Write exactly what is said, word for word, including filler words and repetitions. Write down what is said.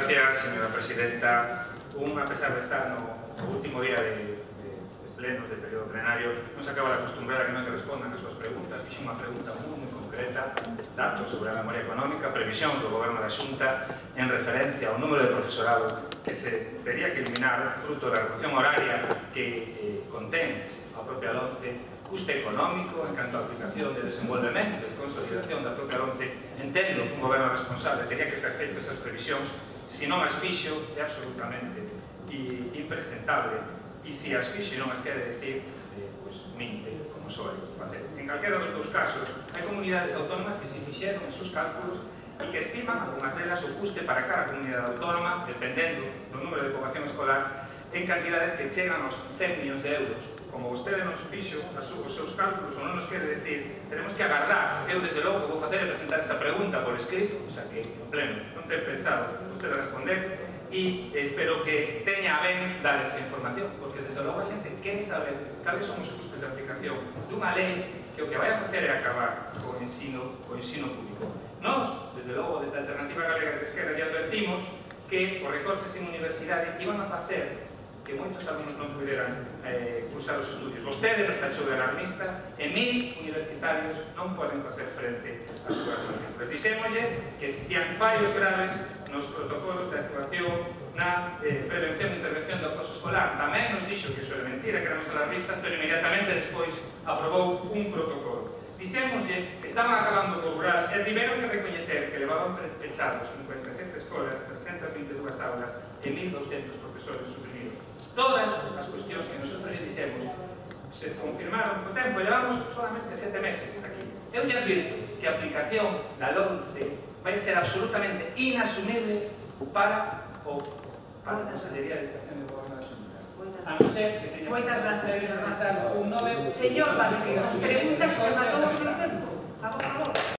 gracias, señora presidenta. Un, a pesar de estar no último día de, de, de plenos, de período plenario, non se acaba de acostumbrar a que non te respondan as súas preguntas. Fixe unha pregunta moi, moi concreta, datos sobre a memoria económica, previsión do Goberno da Xunta en referencia ao número de profesorado que se tería que eliminar fruto da reducción horaria que eh, contén a propia LOMCE, custe económico en canto a aplicación de desenvolvemento e consolidación da propia LOMCE. Entendo que un goberno responsable teria que ter feito esas previsións. Se non as fixo, é absolutamente impresentable. E se as fixo non as quere decir, eh, pues, minte, como soe facer. En calquera dos dous casos, hai comunidades autónomas que se fixeron os seus cálculos e que estiman, algunhas delas, o custe para cada comunidade autónoma, dependendo do número de poboación escolar, en cantidades que chegan aos cen millóns de euros. Como vostede nos fixo os seus cálculos ou non nos quere decir, tenemos que agardar. Eu, desde logo, que vou facer é presentar esta pregunta por escrito, o sea que, en pleno, non ten pensado vostede responder, e espero que teña a ben dar esa información, porque, desde logo, a xente quere saber cales son os custos de aplicación dunha lei que o que vai a facer é acabar co ensino, co ensino público. Nós, desde logo, desde a Alternativa Galega de Esquerda, ya advertimos que os recortes en universidade iban a facer que moitos alumnos non puderan eh, cursar os estudios. Vostede nos tachou de alarmista e mil universitarios non poden facer frente ás súas matrículas. Dixémosles que existían fallos graves nos protocolos de actuación na eh, prevención e intervención do acoso escolar. Tamén nos dixo que iso era mentira, que éramos alarmistas, pero inmediatamente despois aprobou un protocolo. Dixémoslle que estaban acabando co rural e tiveron que recoñecer que levaban pechados cincuenta e sete escolas, trescentas vinte e dúas aulas e mil doscentos profesores suprimidos. Todas as cuestións que nosotros lle dixemos se confirmaron co tempo, levamos solamente sete meses aquí. Eu lle advirto que a aplicación da LOMCE vai ser absolutamente inasumible para o para a Consellería de Educación do Goberno da Xunta. A non ser que teñamos que lanzar un nove... Señor Vázquez, preguntas que matou